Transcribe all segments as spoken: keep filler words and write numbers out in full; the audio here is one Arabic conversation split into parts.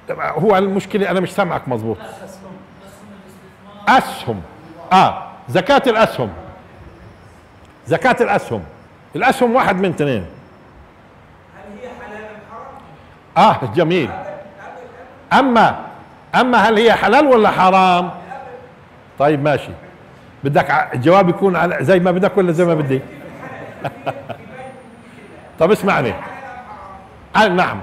هو المشكلة أنا مش سامعك مظبوط. أسهم. آه زكاة الأسهم. زكاة الأسهم. الأسهم واحد من اثنين. هل هي حلال أم حرام؟ آه جميل. أما أما هل هي حلال ولا حرام؟ طيب ماشي. بدك الجواب يكون على زي ما بدك ولا زي ما بدي؟ طب اسمعني. آه نعم.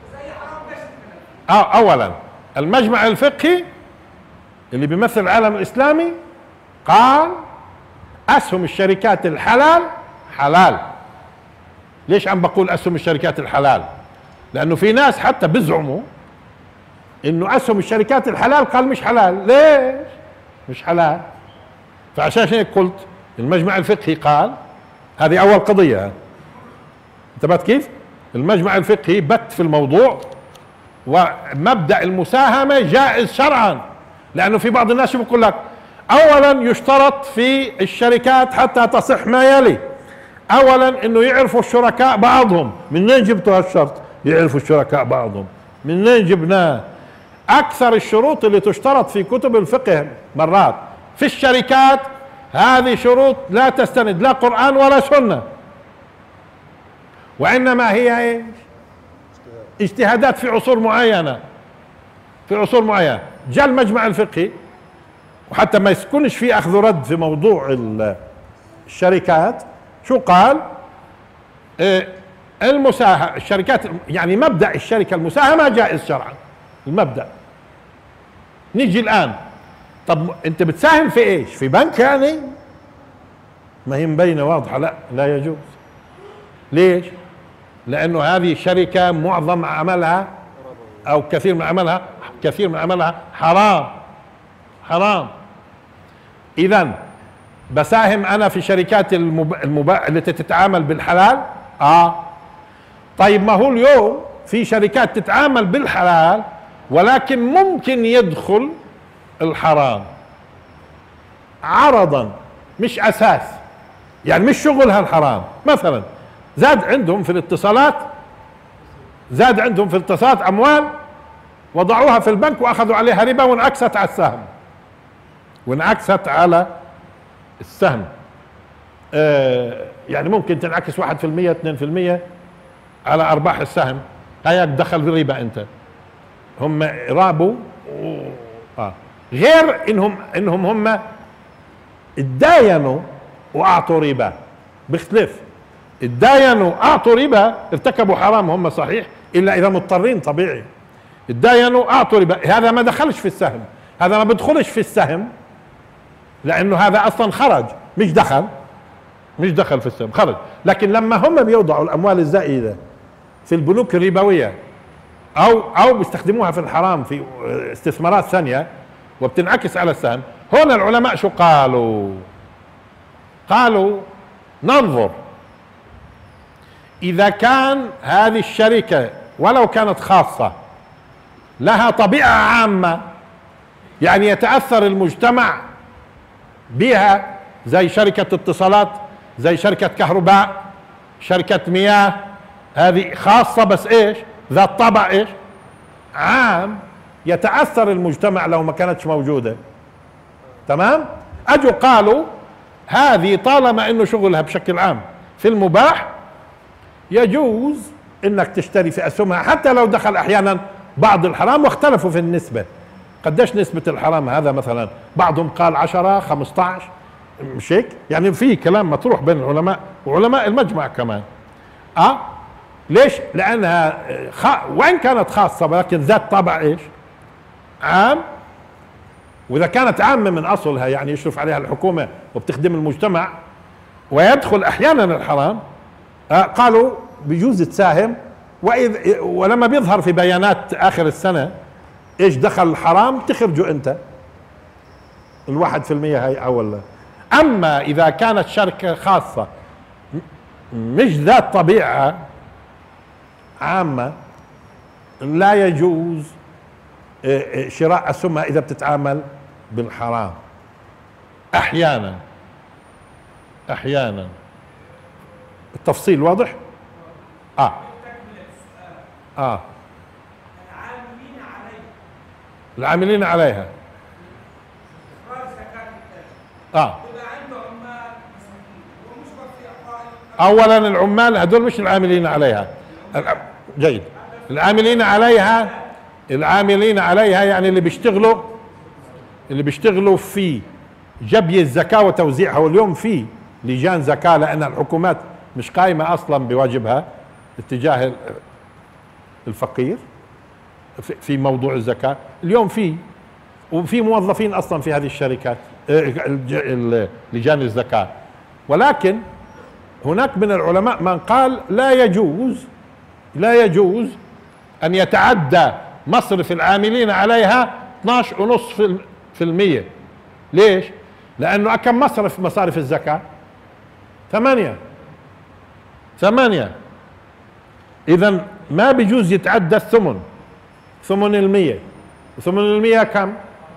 آه أولا المجمع الفقهي اللي بيمثل العالم الإسلامي قال أسهم الشركات الحلال حلال. ليش عم بقول أسهم الشركات الحلال؟ لأنه في ناس حتى بيزعموا إنه أسهم الشركات الحلال قال مش حلال. ليش مش حلال؟ فعشان هيك قلت المجمع الفقهي قال هذه أول قضية. انتبهت كيف؟ المجمع الفقهي بت في الموضوع، ومبدأ المساهمة جائز شرعا. لأنه في بعض الناس بيقول لك أولا يشترط في الشركات حتى تصح ما يلي. أولا إنه يعرفوا الشركاء بعضهم. منين جبتوا هالشرط؟ يعرفوا الشركاء بعضهم. منين جبناه؟ أكثر الشروط اللي تشترط في كتب الفقه مرات في الشركات هذه شروط لا تستند لا قرآن ولا سنة، وإنما هي إيش؟ اجتهادات في عصور معينة. في عصور معينة جاء المجمع الفقهي، وحتى ما يسكنش في أخذ ورد في موضوع الشركات. شو قال؟ إيه المساهمة الشركات يعني مبدأ الشركة المساهمة جائز شرعا. المبدأ. نيجي الآن طب انت بتساهم في ايش؟ في بنك يعني؟ ما هي مبينة واضحة. لا لا يجوز. ليش؟ لأنه هذه شركة معظم عملها أو كثير من عملها كثير من عملها حرام. حرام. إذن بساهم أنا في شركات المب... المب... التي تتعامل بالحلال. آه طيب ما هو اليوم في شركات تتعامل بالحلال ولكن ممكن يدخل الحرام عرضا مش أساس. يعني مش شغلها الحرام. مثلا زاد عندهم في الاتصالات زاد عندهم في الاتصالات أموال وضعوها في البنك وأخذوا عليها ربا وانعكست على السهم وانعكست على السهم. آه يعني ممكن تنعكس واحد في المية اثنين في المية على أرباح السهم. هيك دخل في الربا. أنت هم رابوا آه. غير إنهم إنهم هم اتداينوا وأعطوا ربا. بيختلف. اتداينوا أعطوا ربا ارتكبوا حرام هم صحيح إلا إذا مضطرين طبيعي. اتداينوا أعطوا ربا. هذا ما دخلش في السهم. هذا ما بدخلش في السهم لأنه هذا أصلا خرج. مش دخل مش دخل في السهم خرج. لكن لما هم بيوضعوا الأموال الزائدة في البنوك الربوية أو أو بيستخدموها في الحرام في استثمارات ثانية وبتنعكس على السهم، هنا العلماء شو قالوا؟ قالوا ننظر إذا كان هذه الشركة ولو كانت خاصة لها طبيعة عامة، يعني يتأثر المجتمع بها، زي شركة اتصالات، زي شركة كهرباء، شركة مياه، هذه خاصة بس ايش؟ ذات طابع ايش؟ عام، يتأثر المجتمع لو ما كانتش موجودة. تمام؟ اجوا قالوا هذه طالما انه شغلها بشكل عام في المباح يجوز انك تشتري في اسهمها حتى لو دخل احيانا بعض الحرام، واختلفوا في النسبة. قديش نسبة الحرام هذا؟ مثلا بعضهم قال عشرة خمسة عشر، مش هيك؟ يعني في كلام مطروح بين العلماء وعلماء المجمع كمان. اه ليش؟ لانها خ... وان كانت خاصة ولكن ذات طابع ايش؟ عام. واذا كانت عامة من اصلها يعني يشرف عليها الحكومة وبتخدم المجتمع ويدخل احيانا الحرام، آه قالوا بيجوز تساهم. واذ ولما بيظهر في بيانات اخر السنة ايش دخل الحرام تخرجوا انت الواحد في المية هاي اولا. اما اذا كانت شركة خاصة مش ذات طبيعة عامة لا يجوز شراء اسهمها اذا بتتعامل بالحرام. احيانا احيانا التفصيل واضح؟ اه اه العاملين عليها العاملين عليها. إخراج زكاة التاجر. اه إذا عنده عمال مساكين ومشترك في إعطاء. اولا العمال هذول مش العاملين عليها. الع- جيد. العاملين عليها، العاملين عليها يعني اللي بيشتغلوا، اللي بيشتغلوا في جبي الزكاة وتوزيعها. واليوم في لجان زكاة لأن الحكومات مش قائمة أصلا بواجبها اتجاه الفقير في- في موضوع الزكاة. اليوم في، وفي موظفين أصلا في هذه الشركات الج- ال- لجان الزكاة. ولكن هناك من العلماء من قال لا يجوز، لا يجوز أن يتعدى مصرف العاملين عليها اثناشر فاصلة خمسة في المية. ليش؟ لأنه كم مصرف مصارف الزكاة؟ ثمانية ثمانية. إذا ما بيجوز يتعدى الثمن، ثمن المية. ثمن المية كم؟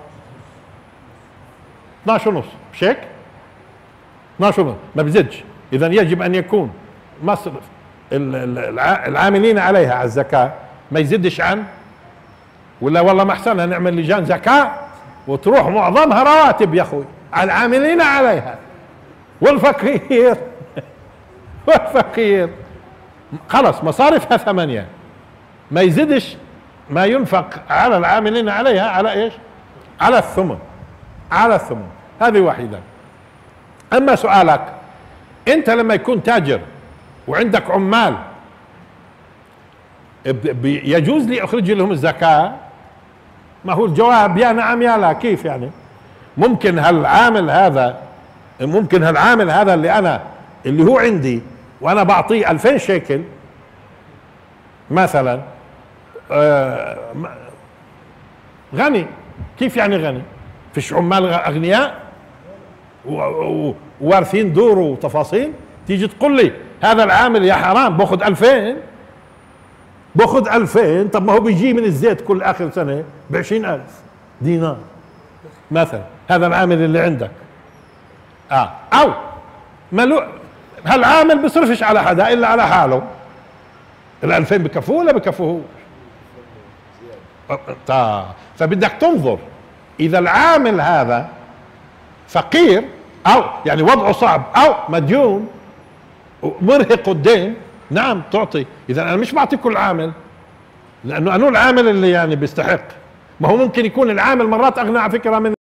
اثناشر ونص، مش هيك؟ اثناشر ونص ما بزيدش. إذا يجب أن يكون مصرف ال- ال- الع- العاملين عليها على الزكاة ما يزيدش عن، ولا والله ما احسنها نعمل لجان زكاة وتروح معظمها رواتب يا اخوي على العاملين عليها، والفقير والفقير خلص مصارفها ثمانية، ما يزيدش ما ينفق على العاملين عليها على ايش؟ على الثمن، على الثمن. هذه واحدة. اما سؤالك انت لما يكون تاجر وعندك عمال يجوز لي اخرج لهم الزكاة؟ ما هو الجواب يا نعم يا لا. كيف يعني؟ ممكن هالعامل هذا، ممكن هالعامل هذا اللي انا اللي هو عندي وانا بعطيه ألفين شيكل مثلا، آه غني. كيف يعني غني؟ فيش عمال اغنياء ووارثين دور وتفاصيل؟ تيجي تقول لي هذا العامل يا حرام باخذ ألفين، باخذ ألفين. طب ما هو بيجي من الزيت كل اخر سنه بعشرين ألف دينار مثلا، هذا العامل اللي عندك. اه او ملو هالعامل بيصرفش على حدا الا على حاله. الألفين بكفوه ولا بكفوه؟ طيب فبدك تنظر اذا العامل هذا فقير او يعني وضعه صعب او مديون مرهق الدين، نعم تعطي. اذا انا مش بعطي كل عامل، لانه انو العامل اللي يعني بيستحق. ما هو ممكن يكون العامل مرات اغنى على فكره من